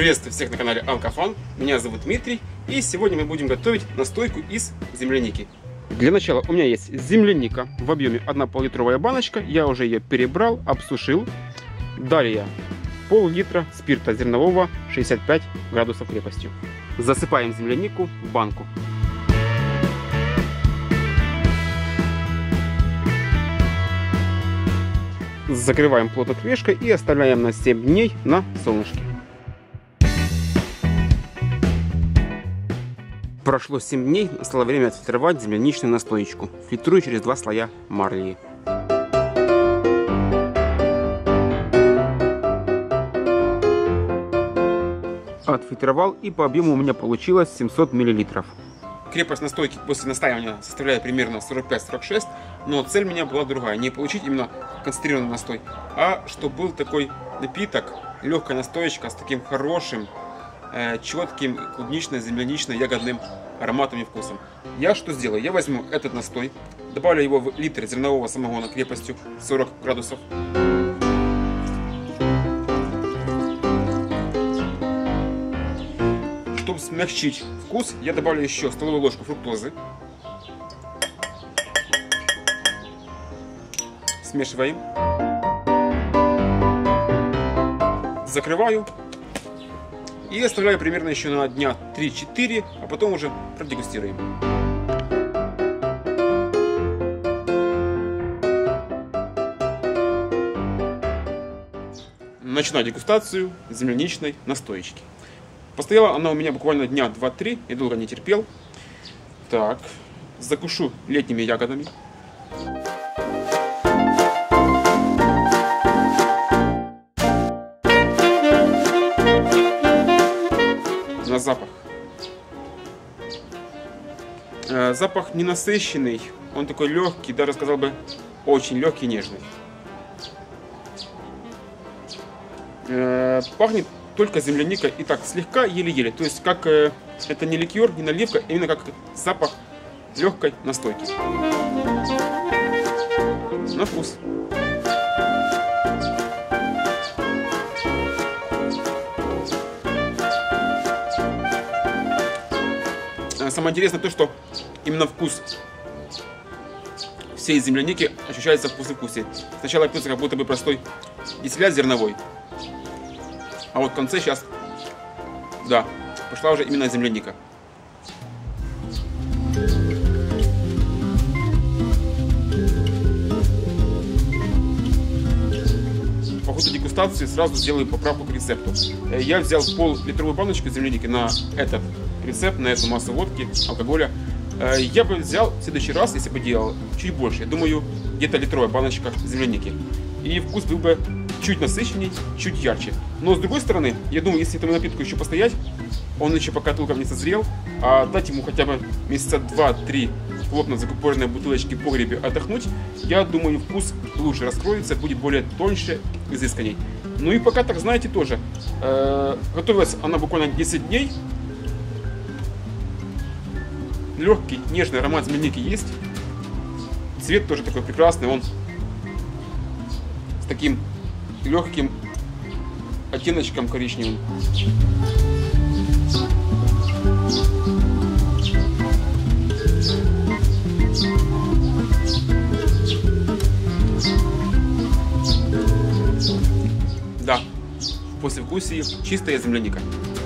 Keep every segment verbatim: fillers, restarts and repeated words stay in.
Приветствую всех на канале Алкофан. Меня зовут Дмитрий, и сегодня мы будем готовить настойку из земляники. Для начала у меня есть земляника в объеме одна пол-литровая баночка. Я уже ее перебрал, обсушил. Далее пол-литра спирта зернового шестьдесят пять градусов крепостью. Засыпаем землянику в банку. Закрываем плотно крышкой и оставляем на семь дней на солнышке. Прошло семь дней, настало время отфильтровать земляничную настоечку. Фильтрую через два слоя марли. Отфильтровал, и по объему у меня получилось семьсот миллилитров. Крепость настойки после настаивания составляет примерно сорок пять — сорок шесть, но цель у меня была другая. Не получить именно концентрированный настой, а чтобы был такой напиток, легкая настоечка с таким хорошим, э, четким клубнично-землянично-ягодным ароматом и вкусом. Я что сделаю? Я возьму этот настой, добавлю его в литр зернового самогона крепостью сорок градусов. Чтобы смягчить вкус, я добавлю еще столовую ложку фруктозы. Смешиваем. Закрываю. И оставляю примерно еще на дня три-четыре, а потом уже продегустируем. Начинаю дегустацию земляничной настоечки. Постояла она у меня буквально дня два-три, я долго не терпел. Так, закушу летними ягодами. На запах. Э, запах ненасыщенный, он такой легкий, даже сказал бы очень легкий, нежный. Э, пахнет только земляника и так слегка, еле-еле. То есть как э, это не ликер, не наливка, именно как запах легкой настойки. На вкус. Самое интересное то, что именно вкус всей земляники ощущается в послевкусии. Сначала пьется как будто бы простой дистиллят зерновой. А вот в конце сейчас, да, пошла уже именно земляника. По ходу дегустации сразу сделаю поправку к рецепту. Я взял пол-литровую баночку земляники на этот рецепт, на эту массу водки, алкоголя. Я бы взял в следующий раз, если бы делал, чуть больше. Я думаю, где-то литровая баночка земляники. И вкус был бы чуть насыщенней, чуть ярче. Но с другой стороны, я думаю, если этому напитку еще постоять, он еще пока толком не созрел, а дать ему хотя бы месяца два-три в плотно закупоренной бутылочке в погребе отдохнуть, я думаю, вкус лучше раскроется, будет более тоньше, изысканней. Ну и пока, так знаете, тоже. Э, готовилась она буквально десять дней. Легкий, нежный аромат земляники есть. Цвет тоже такой прекрасный, он с таким легким оттеночком коричневым. Да, в послевкусии чистая земляника.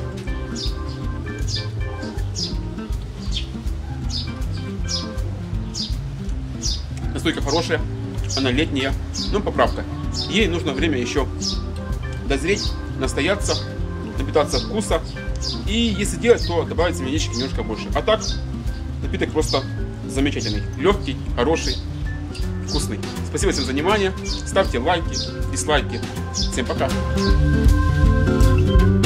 Настойка хорошая, она летняя, но поправка. Ей нужно время еще дозреть, настояться, напитаться вкуса. И если делать, то добавить землянички немножко больше. А так, напиток просто замечательный. Легкий, хороший, вкусный. Спасибо всем за внимание. Ставьте лайки, дизлайки. Всем пока.